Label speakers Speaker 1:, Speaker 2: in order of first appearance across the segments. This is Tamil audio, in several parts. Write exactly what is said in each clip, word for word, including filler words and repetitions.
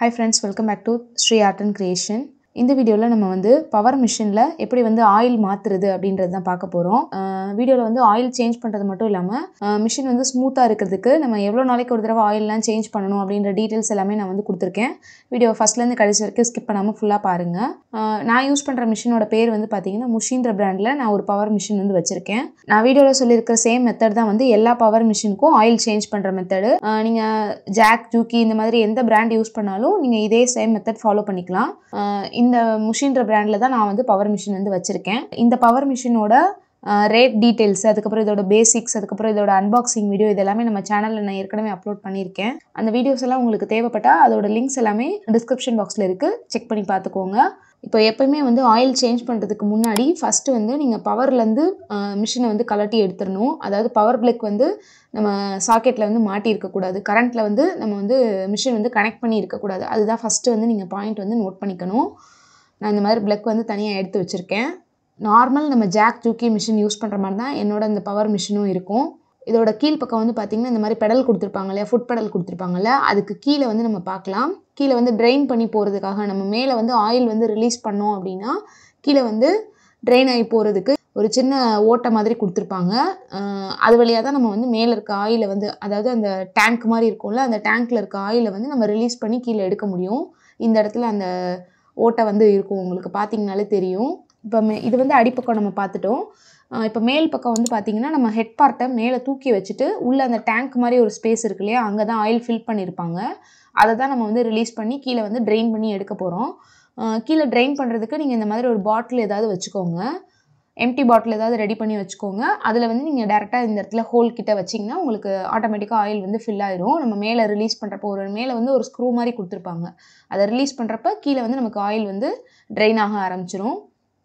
Speaker 1: Hi friends, welcome back to Sri Art and Creation. இந்த வீடியோல நம்ம வந்து பவர் மிஷின்ல எப்படி வந்து ஆயில் மாத்துறது அப்படின்றது தான் பார்க்க போறோம். வீடியோல வந்து ஆயில் சேஞ்ச் பண்றது மட்டும் இல்லாம மிஷின் வந்து ஸ்மூத்தா இருக்கிறதுக்கு நம்ம எவ்வளவு நாளைக்கு ஒரு தடவை ஆயில்லாம் சேஞ்ச் பண்ணனும் அப்படிங்கற டீடைல்ஸ் எல்லாமே நான் வந்து கொடுத்திருக்கேன். வீடியோ ஃபர்ஸ்ட்ல இருந்து கடைசி வரைக்கும் ஸ்கிப் பண்ணாம ஃபுல்லா பாருங்க. நான் யூஸ் பண்ற மிஷினோட பேர் வந்து பாத்தீங்கன்னா முஷின்ற பிராண்ட்ல நான் ஒரு பவர் மிஷின் வந்து வச்சிருக்கேன். நான் வீடியோல சொல்லிருக்கிற சேம் மெத்தட் தான் வந்து எல்லா பவர் மிஷினுக்கும் ஆயில் சேஞ்ச் பண்ற மெத்தட். நீங்க ஜாக், ஜூக்கி இந்த மாதிரி எந்த பிராண்ட் யூஸ் பண்ணாலும் நீங்க இதே சேம் மெத்தட் ஃபாலோ பண்ணிக்கலாம். இந்த முஷின்ற பிராண்ட்ல தான் நான் வந்து பவர் மிஷின் வந்து வச்சிருக்கேன். இந்த பவர் மிஷினோட ரேட் டீடைல்ஸ், அதுக்கப்புறம் இதோட பேசிக்ஸ், அதுக்கப்புறம் இதோட அன்பாக்சிங் வீடியோ இதெல்லாமே நம்ம சேனல்ல நான் ஏற்கனவே அப்லோட் பண்ணியிருக்கேன். அந்த வீடியோஸ் எல்லாம் உங்களுக்கு தேவைப்பட்டா அதோட லிங்க்ஸ் எல்லாமே டிஸ்கிரிப்ஷன் பாக்ஸ்ல இருக்கு, செக் பண்ணி பார்த்துக்கோங்க. இப்போ எப்பயுமே வந்து ஆயில் சேஞ்ச் பண்ணுறதுக்கு முன்னாடி ஃபஸ்ட்டு வந்து நீங்கள் பவர்லேருந்து மிஷினை வந்து கலட்டி எடுத்துடணும். அதாவது பவர் பிளக் வந்து நம்ம சாக்கெட்டில் வந்து மாட்டி இருக்கக்கூடாது, கரண்ட்டில் வந்து நம்ம வந்து மிஷின் வந்து கனெக்ட் பண்ணி இருக்கக்கூடாது. அதுதான் ஃபஸ்ட்டு வந்து நீங்கள் பாயிண்ட் வந்து நோட் பண்ணிக்கணும். நான் இந்த மாதிரி பிளக் வந்து தனியாக எடுத்து வச்சுருக்கேன். நார்மல் நம்ம ஜாக், ஜூக்கி மிஷின் யூஸ் பண்ணுற மாதிரி தான் என்னோட இந்த பவர் மிஷினும் இருக்கும். இதோட கீழ் பக்கம் வந்து பார்த்திங்கன்னா இந்த மாதிரி பெடல் கொடுத்துருப்பாங்க இல்லையா, ஃபுட் பெடல் கொடுத்துருப்பாங்கல்ல, அதுக்கு கீழே வந்து நம்ம பார்க்கலாம். கீழே வந்து ட்ரெயின் பண்ணி போகிறதுக்காக நம்ம மேலே வந்து ஆயில் வந்து ரிலீஸ் பண்ணோம் அப்படின்னா கீழே வந்து ட்ரெயின் ஆகி போகிறதுக்கு ஒரு சின்ன ஓட்டை மாதிரி கொடுத்துருப்பாங்க. அது வழியாக தான் நம்ம வந்து மேலே இருக்க ஆயிலை வந்து, அதாவது அந்த டேங்க் மாதிரி இருக்கும்ல, அந்த டேங்க்கில் இருக்க ஆயிலை வந்து நம்ம ரிலீஸ் பண்ணி கீழே எடுக்க முடியும். இந்த இடத்துல அந்த ஓட்டை வந்து இருக்கும், உங்களுக்கு பார்த்தீங்கனாலே தெரியும். இப்போ மே இது வந்து அடிப்பக்கம் நம்ம பார்த்துட்டோம். இப்போ மேல் பக்கம் வந்து பார்த்திங்கன்னா நம்ம ஹெட் பார்ட்டை மேலே தூக்கி வச்சுட்டு உள்ளே அந்த டேங்க் மாதிரி ஒரு ஸ்பேஸ் இருக்கு இல்லையா, அங்கே தான் ஆயில் ஃபில் பண்ணியிருப்பாங்க. அதை தான் நம்ம வந்து ரிலீஸ் பண்ணி கீழே வந்து ட்ரெயின் பண்ணி எடுக்க போகிறோம். கீழே ட்ரெயின் பண்ணுறதுக்கு நீங்கள் இந்த மாதிரி ஒரு பாட்டில் ஏதாவது வச்சுக்கோங்க, எம்டி பாட்டில் ஏதாவது ரெடி பண்ணி வச்சுக்கோங்க. அதில் வந்து நீங்கள் டேரெக்டாக இந்த இடத்துல ஹோல் கிட்ட வச்சிங்கன்னா உங்களுக்கு ஆட்டோமேட்டிக்காக ஆயில் வந்து ஃபில் ஆயிரும். நம்ம மேலே ரிலீஸ் பண்ணுறப்போ ஒரு மேலே வந்து ஒரு ஸ்க்ரூ மாதிரி கொடுத்துருப்பாங்க, அதை ரிலீஸ் பண்ணுறப்ப கீழே வந்து நமக்கு ஆயில் வந்து ட்ரெயின் ஆக ஆரம்பிச்சிரும்.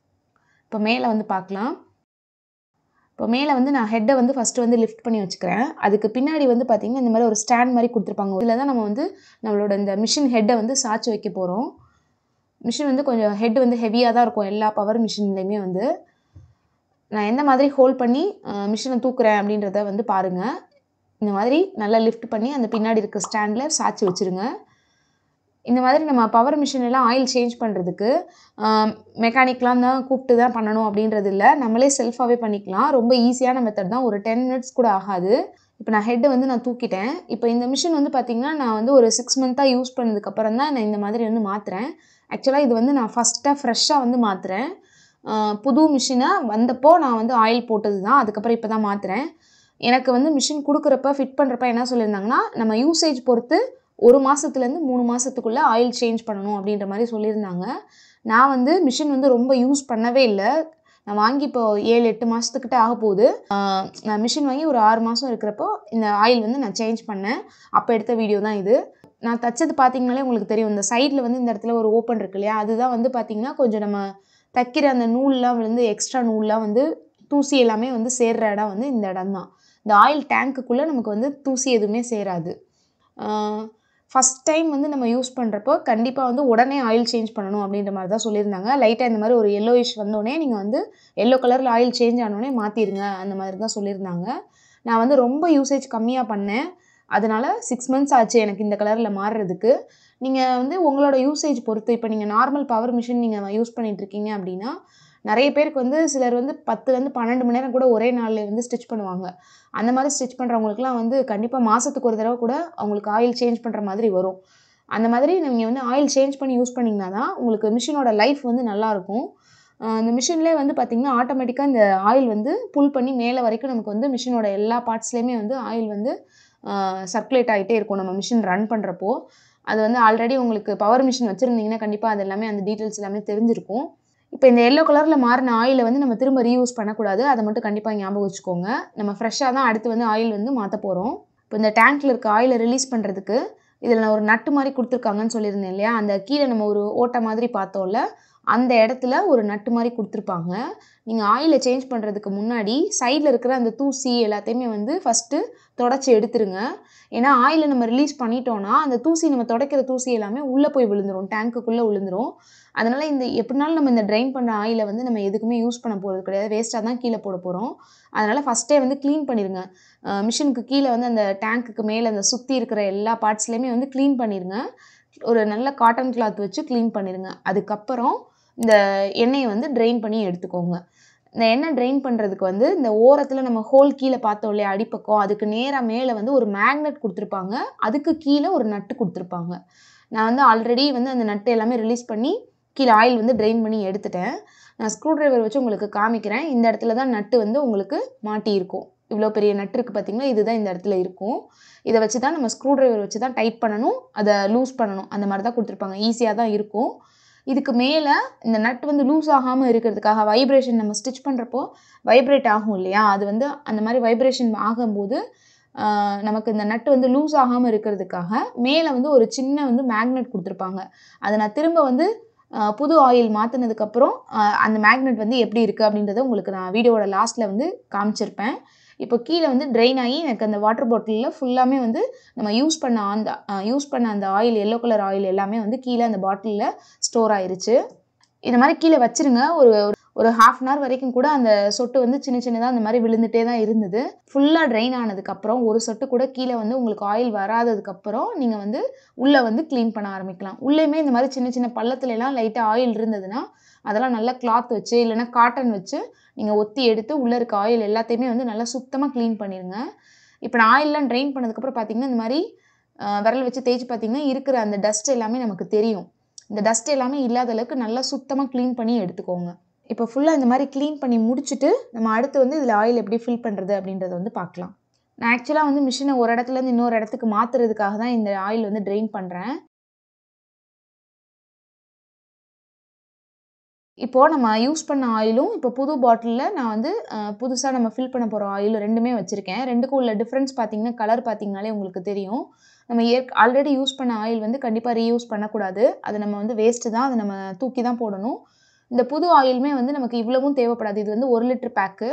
Speaker 1: இப்போ மேலே வந்து பார்க்கலாம். இப்போ மேலே வந்து நான் ஹெட்டை வந்து ஃபஸ்ட்டு வந்து லிஃப்ட் பண்ணி வச்சுக்கிறேன். அதுக்கு பின்னாடி வந்து பார்த்திங்கன்னா இந்த மாதிரி ஒரு ஸ்டாண்ட் மாதிரி கொடுத்துருப்பாங்க. இதில் தான் நம்ம வந்து நம்மளோட இந்த மிஷின் ஹெட்டை வந்து சாய்ச்சி வைக்க போகிறோம். மிஷின் வந்து கொஞ்சம் ஹெட் வந்து ஹெவியாக தான் இருக்கும் எல்லா பவர் மிஷின்லேயுமே. வந்து நான் எந்த மாதிரி ஹோல்ட் பண்ணி மிஷினை தூக்குறேன் அப்படின்றத வந்து பாருங்கள். இந்த மாதிரி நல்லா லிஃப்ட் பண்ணி அந்த பின்னாடி இருக்க ஸ்டாண்டில் சாய்ச்சி வச்சுருங்க. இந்த மாதிரி நம்ம பவர் மிஷின் எல்லாம் ஆயில் சேஞ்ச் பண்ணுறதுக்கு மெக்கானிக்லாம் தான் கூப்பிட்டு தான் பண்ணணும் அப்படின்றது இல்லை, நம்மளே செல்ஃபாகவே பண்ணிக்கலாம். ரொம்ப ஈஸியான மெத்தட் தான், ஒரு டென் மினிட்ஸ் கூட ஆகாது. இப்போ நான் ஹெட்டை வந்து நான் தூக்கிட்டேன். இப்போ இந்த மிஷின் வந்து பார்த்திங்கன்னா நான் வந்து ஒரு சிக்ஸ் மந்த்தாக யூஸ் பண்ணதுக்கப்புறம் தான் நான் இந்த மாதிரி வந்து மாற்றுறேன். ஆக்சுவலாக இது வந்து நான் ஃபஸ்ட்டாக ஃப்ரெஷ்ஷாக வந்து மாற்றுறேன். புது மிஷினை வந்தப்போ நான் வந்து ஆயில் போட்டது தான், அதுக்கப்புறம் இப்போ தான் மாற்றுறேன். எனக்கு வந்து மிஷின் கொடுக்குறப்ப ஃபிட் பண்ணுறப்ப என்ன சொல்லியிருந்தாங்கன்னா நம்ம யூசேஜ் பொறுத்து ஒரு மாதத்துலேருந்து மூணு மாதத்துக்குள்ளே ஆயில் சேஞ்ச் பண்ணணும் அப்படின்ற மாதிரி சொல்லியிருந்தாங்க. நான் வந்து மிஷின் வந்து ரொம்ப யூஸ் பண்ணவே இல்லை. நான் வாங்கி இப்போ ஏழு எட்டு மாதத்துக்கிட்ட ஆக போகுது. நான் மிஷின் வாங்கி ஒரு ஆறு மாதம் இருக்கிறப்போ இந்த ஆயில் வந்து நான் சேஞ்ச் பண்ணேன். அப்போ எடுத்த வீடியோ தான் இது. நான் தச்சது பார்த்தீங்கனாலே உங்களுக்கு தெரியும், இந்த சைடில் வந்து இந்த இடத்துல ஒரு ஓப்பன் இருக்கு இல்லையா, அதுதான் வந்து பார்த்திங்கன்னா கொஞ்சம் நம்ம தைக்கிற அந்த நூல்லாம் வந்து எக்ஸ்ட்ரா நூல்லாம் வந்து தூசி எல்லாமே வந்து சேர்கிற இடம் வந்து இந்த இடம் தான். இந்த ஆயில் டேங்க்குள்ளே நமக்கு வந்து தூசி எதுவுமே சேராது. ஃபஸ்ட் டைம் வந்து நம்ம யூஸ் பண்ணுறப்போ கண்டிப்பாக வந்து உடனே ஆயில் சேஞ்ச் பண்ணணும் அப்படின்ற மாதிரி தான் சொல்லியிருந்தாங்க. லைட்டாக இந்த மாதிரி ஒரு எல்லோயிஷ் வந்தோடனே நீங்கள் வந்து எல்லோ கலரில் ஆயில் சேஞ்ச் ஆனோடனே மாற்றிடுங்க அந்த மாதிரி தான் சொல்லியிருந்தாங்க. நான் வந்து ரொம்ப யூசேஜ் கம்மியாக பண்ணேன், அதனால் சிக்ஸ் மந்த்ஸ் ஆச்சு எனக்கு இந்த கலரில் மாறுறதுக்கு. நீங்கள் வந்து உங்களோட யூசேஜ் பொறுத்து, இப்போ நீங்கள் நார்மல் பவர் மிஷின் நீங்கள் யூஸ் பண்ணிகிட்ருக்கீங்க அப்படின்னா நிறைய பேருக்கு வந்து சிலர் வந்து பத்துலேருந்து பன்னெண்டு மணி நேரம் கூட ஒரே நாளில் வந்து ஸ்டிச் பண்ணுவாங்க. அந்த மாதிரி ஸ்டிச் பண்ணுறவங்களுக்குலாம் வந்து கண்டிப்பாக மாதத்துக்கு ஒரு தடவை கூட அவங்களுக்கு ஆயில் சேஞ்ச் பண்ணுற மாதிரி வரும். அந்த மாதிரி நீங்கள் வந்து ஆயில் சேஞ்ச் பண்ணி யூஸ் பண்ணிங்கன்னா தான் உங்களுக்கு மிஷினோட லைஃப் வந்து நல்லாயிருக்கும். அந்த மிஷின்லேயே வந்து பார்த்திங்கன்னா ஆட்டோமேட்டிக்காக இந்த ஆயில் வந்து புல் பண்ணி மேலே வரைக்கும் நமக்கு வந்து மிஷினோட எல்லா பார்ட்ஸ்லேயுமே வந்து ஆயில் வந்து சர்க்குலேட் ஆகிட்டே இருக்கும் நம்ம மிஷின் ரன் பண்ணுறப்போ. அது வந்து ஆல்ரெடி உங்களுக்கு பவர் மிஷின் வச்சுருந்தீங்கன்னா கண்டிப்பாக அது எல்லாமே அந்த டீட்டெயில்ஸ் எல்லாமே தெரிஞ்சிருக்கும். இப்போ இந்த எல்லோ கலரில் மாறின ஆயிலை வந்து நம்ம திரும்ப ரீயூஸ் பண்ணக்கூடாது, அதை மட்டும் கண்டிப்பாக ஞாபகம் வச்சுக்கோங்க. நம்ம ஃப்ரெஷ்ஷாக தான் அடுத்து வந்து ஆயில் வந்து மாற்ற போகிறோம். இப்போ இந்த டேங்க்கில் இருக்க ஆயிலை ரிலீஸ் பண்ணுறதுக்கு இதில் நான் ஒரு நட்டு மாதிரி கொடுத்துருக்காங்கன்னு சொல்லியிருந்தேன் இல்லையா, அந்த கீழே நம்ம ஒரு ஓட்டை மாதிரி பார்த்தோம்ல, அந்த இடத்துல ஒரு நட்டு மாதிரி கொடுத்துருப்பாங்க. நீங்கள் ஆயிலை சேஞ்ச் பண்ணுறதுக்கு முன்னாடி சைடில் இருக்கிற அந்த தூசி எல்லாத்தையுமே வந்து ஃபஸ்ட்டு தொடச்சி எடுத்துருங்க. ஏன்னா ஆயிலை நம்ம ரிலீஸ் பண்ணிட்டோன்னா அந்த தூசி, நம்ம துடைக்கிற தூசி எல்லாமே உள்ளே போய் விழுந்துடும், டேங்க்குள்ளே விழுந்துடும். அதனால் இந்த எப்படினாலும் நம்ம இந்த ட்ரெயின் பண்ண ஆயிலை வந்து நம்ம எதுக்குமே யூஸ் பண்ண போகிறது கிடையாது, வேஸ்ட்டாக தான் கீழே போட போகிறோம். அதனால் ஃபஸ்ட்டே வந்து க்ளீன் பண்ணிடுங்க. மிஷினுக்கு கீழே வந்து அந்த டேங்க்குக்கு மேலே அந்த சுற்றி இருக்கிற எல்லா பார்ட்ஸ்லேயுமே வந்து க்ளீன் பண்ணிடுங்க. ஒரு நல்ல காட்டன் கிளாத் வச்சு க்ளீன் பண்ணிடுங்க. அதுக்கப்புறம் இந்த எண்ணெயை வந்து ட்ரெயின் பண்ணி எடுத்துக்கோங்க. இந்த எண்ணெய் ட்ரெயின் பண்ணுறதுக்கு வந்து இந்த ஓரத்தில் நம்ம ஹோல் கீழே பார்த்தோம் இல்லையா அடிப்பக்கம், அதுக்கு நேராக மேலே வந்து ஒரு மேக்னெட் கொடுத்துருப்பாங்க. அதுக்கு கீழே ஒரு நட்டு கொடுத்துருப்பாங்க. நான் வந்து ஆல்ரெடி வந்து அந்த நட்டு எல்லாமே ரிலீஸ் பண்ணி கீழே ஆயில் வந்து ட்ரெயின் பண்ணி எடுத்துட்டேன். நான் ஸ்க்ரூ ட்ரைவர் வச்சு உங்களுக்கு காமிக்கிறேன். இந்த இடத்துல தான் நட்டு வந்து உங்களுக்கு மாட்டியிருக்கும். இவ்வளோ பெரிய நட்டு இருக்குது பார்த்தீங்கன்னா, இதுதான் இந்த இடத்துல இருக்கும். இதை வச்சு தான் நம்ம ஸ்க்ரூ ட்ரைவர் வச்சு தான் டைட் பண்ணணும், அதை லூஸ் பண்ணணும். அந்த மாதிரி தான் கொடுத்துருப்பாங்க. ஈஸியாக தான் இருக்கும். இதுக்கு மேலே இந்த நட் வந்து லூஸ் ஆகாமல் இருக்கிறதுக்காக வைப்ரேஷன் நம்ம ஸ்டிச் பண்ணுறப்போ வைப்ரேட் ஆகும் இல்லையா, அது வந்து அந்த மாதிரி வைப்ரேஷன் ஆகும்போது நமக்கு இந்த நட்டு வந்து லூஸ் ஆகாமல் இருக்கிறதுக்காக மேலே வந்து ஒரு சின்ன வந்து மேக்னெட் கொடுத்துருப்பாங்க. அதை நான் திரும்ப வந்து புது ஆயில் மாற்றினதுக்கப்புறம் அந்த மேக்னெட் வந்து எப்படி இருக்குது அப்படின்றத உங்களுக்கு நான் வீடியோவோட லாஸ்ட்டில் வந்து காமிச்சிருப்பேன். இப்போ கீழே வந்து ட்ரெயின் ஆகி எனக்கு அந்த வாட்டர் பாட்டிலில் ஃபுல்லாமே வந்து நம்ம யூஸ் பண்ண அந்த யூஸ் பண்ண அந்த ஆயில் எல்லோ கலர் ஆயில் எல்லாமே வந்து கீழே அந்த பாட்டிலில் ஸ்டோர் ஆயிருச்சு. இந்த மாதிரி கீழே வச்சுருங்க. ஒரு ஒரு ஹாஃப் அன் ஹவர் வரைக்கும் கூட அந்த சொட்டு வந்து சின்ன சின்னதாக அந்த மாதிரி விழுந்துகிட்டே தான் இருந்தது. ஃபுல்லாக ட்ரெயின் ஆனதுக்கப்புறம் ஒரு சொட்டு கூட கீழே வந்து உங்களுக்கு ஆயில் வராததுக்கப்புறம் நீங்கள் வந்து உள்ளே வந்து க்ளீன் பண்ண ஆரம்பிக்கலாம். உள்ளேயுமே இந்த மாதிரி சின்ன சின்ன பள்ளத்துலலாம் லைட்டாக ஆயில் இருந்ததுன்னா அதெல்லாம் நல்லா கிளாத் வச்சு இல்லைனா காட்டன் வச்சு நீங்கள் ஒத்தி எடுத்து உள்ளே இருக்க ஆயில் எல்லாத்தையுமே வந்து நல்லா சுத்தமாக க்ளீன் பண்ணிடுங்க. இப்போ நான் ஆயிலெலாம் ட்ரெயின் பண்ணதுக்கப்புறம் பார்த்திங்கன்னா இந்த மாதிரி விரல் வச்சு தேய்ச்சி பார்த்திங்கன்னா இருக்கிற அந்த டஸ்ட் எல்லாமே நமக்கு தெரியும். இந்த டஸ்ட் எல்லாமே இல்லாத அளவுக்கு நல்லா சுத்தமாக க்ளீன் பண்ணி எடுத்துக்கோங்க. இப்போ ஃபுல்லாக இந்த மாதிரி க்ளீன் பண்ணி முடிச்சுட்டு நம்ம அடுத்து வந்து இதில் ஆயில் எப்படி ஃபில் பண்ணுறது அப்படின்றத வந்து பார்க்கலாம். நான் ஆக்சுவலாக வந்து மிஷினை ஒரு இடத்துலேருந்து இன்னொரு இடத்துக்கு மாற்றுறதுக்காக தான் இந்த ஆயில் வந்து ட்ரெயின் பண்ணுறேன். இப்போது நம்ம யூஸ் பண்ண ஆயிலும் இப்போ புது பாட்டிலில் நான் வந்து புதுசாக நம்ம ஃபில் பண்ண போகிற ஆயில் ரெண்டுமே வச்சுருக்கேன். ரெண்டுக்கும் உள்ள டிஃப்ரென்ஸ் பார்த்திங்கன்னா கலர் பார்த்திங்கனாலே உங்களுக்கு தெரியும். நம்ம ஏற் ஆல்ரெடி யூஸ் பண்ண ஆயில் வந்து கண்டிப்பாக ரீயூஸ் பண்ணக்கூடாது. அது நம்ம வந்து வேஸ்ட்டு தான், அதை நம்ம தூக்கி தான் போடணும். இந்த புது ஆயிலுமே வந்து நமக்கு இவ்வளவும் தேவைப்படாது. இது வந்து ஒரு லிட்டர் பேக்கு.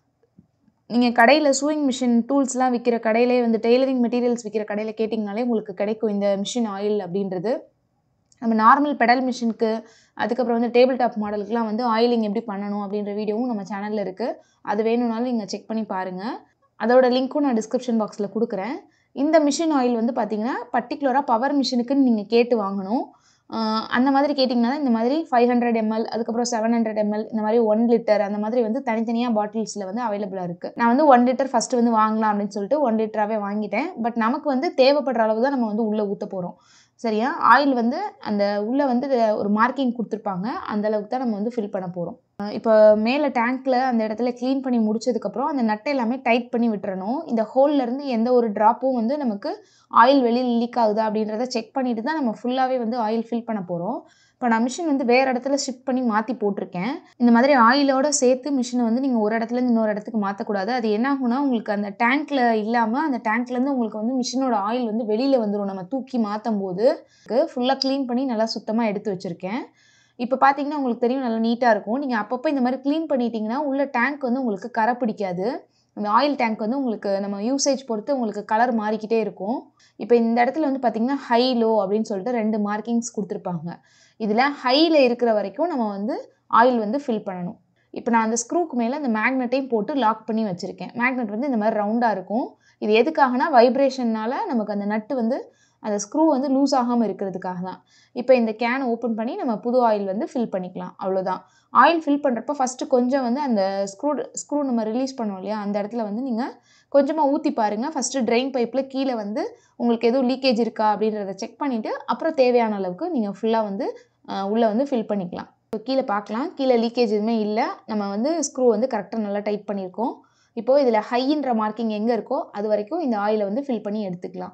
Speaker 1: நீங்கள் கடையில் சூயிங் மிஷின் டூல்ஸ்லாம் விற்கிற கடையிலே வந்து டெய்லரிங் மெட்டீரியல்ஸ் விற்கிற கடையில் கேட்டிங்கனாலே உங்களுக்கு கிடைக்கும் இந்த மிஷின் ஆயில் அப்படின்றது. நம்ம நார்மல் பெடல் மிஷினுக்கு அதுக்கப்புறம் வந்து டேபிள் டாப் மாடலுக்குலாம் வந்து ஆயிலிங் எப்படி பண்ணணும் அப்படின்ற வீடியோவும் நம்ம சேனலில் இருக்குது. அது வேணும்னாலும் நீங்கள் செக் பண்ணி பாருங்கள். அதோட லிங்க்கும் நான் டிஸ்கிரிப்ஷன் பாக்ஸில் கொடுக்குறேன். இந்த மிஷின் ஆயில் வந்து பார்த்திங்கன்னா பர்டிகுலராக பவர் மிஷினுக்குன்னு நீங்கள் கேட்டு வாங்கணும். அந்த மாதிரி கேட்டிங்கன்னா இந்த மாதிரி ஃபைவ் ஹண்ட்ரட் எம்எல் அதுக்கப்புறம் செவன் ஹண்ட்ரட் எம்எல் இந்த மாதிரி ஒன் லிட்டர் அந்த மாதிரி வந்து தனித்தனியாக பாட்டில்ஸில் வந்து அவைலபிளாக இருக்குது. நான் வந்து ஒன் லிட்டர் ஃபஸ்ட்டு வந்து வாங்கலாம் அப்படின்னு சொல்லிட்டு ஒன் லிட்டராகவே வாங்கிட்டேன். பட் நமக்கு வந்து தேவைப்படுற அளவு தான் நம்ம வந்து உள்ளே ஊற்ற போகிறோம். சரியா? ஆயில் வந்து அந்த உள்ளே வந்து ஒரு மார்க்கிங் கொடுத்துருப்பாங்க. அந்தளவுக்கு தான் நம்ம வந்து ஃபில் பண்ண போகிறோம். இப்போ மேலே டேங்க்கில் அந்த இடத்துல க்ளீன் பண்ணி முடிச்சதுக்கப்புறம் அந்த நட்டை எல்லாமே டைட் பண்ணி விட்டுறணும். இந்த ஹோல்லேருந்து எந்த ஒரு ட்ராப்பும் வந்து நமக்கு ஆயில் வெளியில் லீக் ஆகுதா அப்படின்றத செக் பண்ணிட்டு தான் நம்ம ஃபுல்லாகவே வந்து ஆயில் ஃபில் பண்ண போகிறோம். இப்போ நான் மிஷின் வந்து வேறு இடத்துல ஷிஃப்ட் பண்ணி மாற்றி போட்டிருக்கேன். இந்த மாதிரி ஆயிலோடு சேர்த்து மிஷினை வந்து நீங்கள் ஒரு இடத்துலேருந்து இன்னொரு இடத்துக்கு மாற்றக்கூடாது. அது என்ன ஆகும்னா உங்களுக்கு அந்த டேங்க்கில் இல்லாமல் அந்த டேங்க்லேருந்து உங்களுக்கு வந்து மிஷினோட ஆயில் வந்து வெளியில் வந்துடும். நம்ம தூக்கி மாற்றும் போது ஃபுல்லாக க்ளீன் பண்ணி நல்லா சுத்தமாக எடுத்து வச்சுருக்கேன். இப்போ பார்த்தீங்கன்னா உங்களுக்கு தெரியும் நல்லா நீட்டாக இருக்கும். நீங்கள் அப்பப்போ இந்த மாதிரி க்ளீன் பண்ணிட்டீங்கன்னா உள்ள டேங்க் வந்து உங்களுக்கு கரை பிடிக்காது. அந்த ஆயில் டேங்க் வந்து உங்களுக்கு நம்ம யூசேஜ் பொறுத்து உங்களுக்கு கலர் மாறிக்கிட்டே இருக்கும். இப்போ இந்த இடத்துல வந்து பார்த்திங்கன்னா ஹை லோ அப்படின்னு சொல்லிட்டு ரெண்டு மார்க்கிங்ஸ் கொடுத்துருப்பாங்க. இதில் ஹையில் இருக்கிற வரைக்கும் நம்ம வந்து ஆயில் வந்து ஃபில் பண்ணணும். இப்போ நான் அந்த ஸ்க்ரூக்கு மேலே அந்த மேக்னெட்டையும் போட்டு லாக் பண்ணி வச்சுருக்கேன். மேக்னெட் வந்து இந்த மாதிரி ரவுண்டாக இருக்கும். இது எதுக்காகனா வைப்ரேஷனால் நமக்கு அந்த நட்டு வந்து அந்த ஸ்க்ரூ வந்து லூஸ் ஆகாமல் இருக்கிறதுக்காக தான். இப்போ இந்த கேனை ஓப்பன் பண்ணி நம்ம புது ஆயில் வந்து ஃபில் பண்ணிக்கலாம். அவ்வளோதான். ஆயில் ஃபில் பண்ணுறப்போ ஃபஸ்ட்டு கொஞ்சம் வந்து அந்த ஸ்க்ரூ ஸ்க்ரூ நம்ம ரிலீஸ் பண்ணோம் இல்லையா, அந்த இடத்துல வந்து நீங்கள் கொஞ்சமாக ஊற்றி பாருங்கள். ஃபஸ்ட்டு ட்ரெயின் பைப்பில் கீழே வந்து உங்களுக்கு எதுவும் லீக்கேஜ் இருக்கா அப்படின்றத செக் பண்ணிவிட்டு அப்புறம் தேவையான அளவுக்கு நீங்கள் ஃபுல்லாக வந்து உள்ளே வந்து ஃபில் பண்ணிக்கலாம். இப்போ கீழே பார்க்கலாம். கீழே லீக்கேஜ் எதுவுமே இல்லை. நம்ம வந்து ஸ்க்ரூ வந்து கரெக்டாக நல்லா டைட் பண்ணியிருக்கோம். இப்போது இதில் ஹைன்ற மார்க்கிங் எங்கே இருக்கோ அது வரைக்கும் இந்த ஆயிலை வந்து ஃபில் பண்ணி எடுத்துக்கலாம்.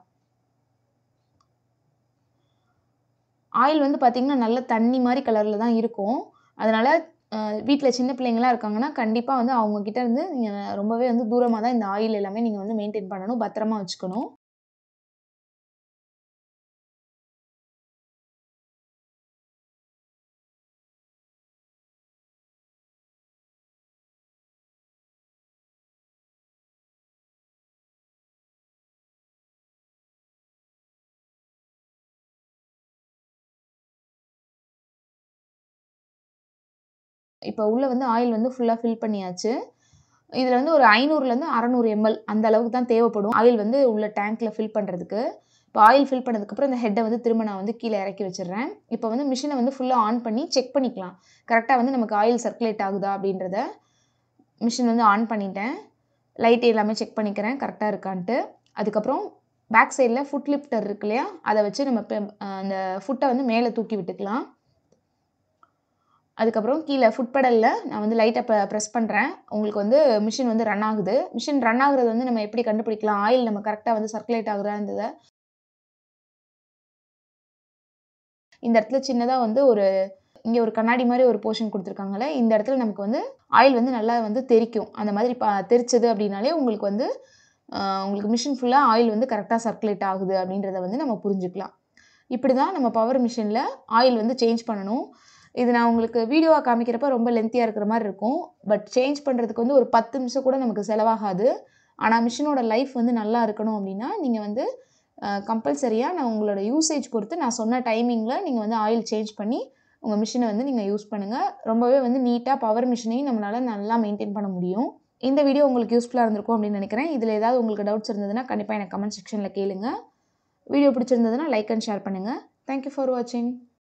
Speaker 1: ஆயில் வந்து பார்த்திங்கன்னா நல்ல தண்ணி மாதிரி கலரில் தான் இருக்கும். அதனால் வீட்டில் சின்ன பிள்ளைங்களாம் இருக்காங்கன்னா கண்டிப்பாக வந்து அவங்கக்கிட்ட இருந்து நீங்கள் ரொம்பவே வந்து தூரமாக தான் இந்த ஆயில் எல்லாமே நீங்கள் வந்து மெயின்டைன் பண்ணணும், பத்திரமா வச்சுக்கணும். இப்போ உள்ளே வந்து ஆயில் வந்து ஃபுல்லாக ஃபில் பண்ணியாச்சு. இதில் வந்து ஒரு ஐநூறுலேருந்து அறநூறு எம்எல் அந்த அளவுக்கு தான் தேவைப்படும் ஆயில் வந்து உள்ள டேங்க்கில் ஃபில் பண்ணுறதுக்கு. இப்போ ஆயில் ஃபில் பண்ணதுக்கப்புறம் இந்த ஹெட்டை வந்து திரும்ப நான் வந்து கீழே இறக்கி வச்சிடுறேன். இப்போ வந்து மிஷினை வந்து ஃபுல்லாக ஆன் பண்ணி செக் பண்ணிக்கலாம், கரெக்டாக வந்து நமக்கு ஆயில் சர்க்குலேட் ஆகுதா அப்படின்றத. மிஷின் வந்து ஆன் பண்ணிட்டேன், லைட் எல்லாமே செக் பண்ணிக்கிறேன் கரெக்டாக இருக்கான்ட்டு. அதுக்கப்புறம் பேக் சைடில் ஃபுட் லிஃப்டர் இருக்கு இல்லையா, அதை வச்சு நம்ம அந்த ஃபுட்டை வந்து மேலே தூக்கி விட்டுக்கலாம். அதுக்கப்புறம் கீழே ஃபுட் பெடலில் நான் வந்து லைட்டை ப ப்ரெஸ் பண்ணுறேன். உங்களுக்கு வந்து மிஷின் வந்து ரன் ஆகுது. மிஷின் ரன் ஆகுறது வந்து நம்ம எப்படி கண்டுபிடிக்கலாம், ஆயில் நம்ம கரெக்டாக வந்து சர்க்குலேட் ஆகுதான்றதை. இந்த இடத்துல சின்னதாக வந்து ஒரு இங்கே ஒரு கண்ணாடி மாதிரி ஒரு போர்ஷன் கொடுத்துருக்காங்களே, இந்த இடத்துல நமக்கு வந்து ஆயில் வந்து நல்லா வந்து தெறிக்கும். அந்த மாதிரி பா தெரிச்சது அப்படின்னாலே உங்களுக்கு வந்து உங்களுக்கு மிஷின் ஃபுல்லாக ஆயில் வந்து கரெக்டாக சர்க்குலேட் ஆகுது அப்படின்றத வந்து நம்ம புரிஞ்சுக்கலாம். இப்படி தான் நம்ம பவர் மிஷினில் ஆயில் வந்து சேஞ்ச் பண்ணணும். இது நான் உங்களுக்கு வீடியோவாக காமிக்கிறப்ப ரொம்ப லென்த்தியாக இருக்கிற மாதிரி இருக்கும். பட் சேஞ்ச் பண்ணுறதுக்கு வந்து ஒரு பத்து நிமிஷம் கூட நமக்கு செலவாகாது. ஆனால் மிஷினோட லைஃப் வந்து நல்லா இருக்கணும் அப்படின்னா நீங்கள் வந்து கம்பல்சரியாக நான் உங்களோட யூசேஜ் பொறுத்து நான் சொன்ன டைமிங்கில் நீங்கள் வந்து ஆயில் சேஞ்ச் பண்ணி உங்கள் மிஷினை வந்து நீங்கள் யூஸ் பண்ணுங்கள். ரொம்பவே வந்து நீட்டாக பவர் மிஷினையும் நம்மளால் நல்லா மெயின்டைன் பண்ண முடியும். இந்த வீடியோ உங்களுக்கு யூஸ்ஃபுல்லாக இருந்திருக்கும் அப்படின்னு நினைக்கிறேன். இதில் ஏதாவது உங்களுக்கு டவுட்ஸ் இருந்ததுன்னா கண்டிப்பாக எனக்கு கமெண்ட் செக்ஷனில் கேளுங்க. வீடியோ பிடிச்சிருந்ததுன்னா லைக் அண்ட் ஷேர் பண்ணுங்கள். தேங்க்யூ ஃபார் வாட்சிங்.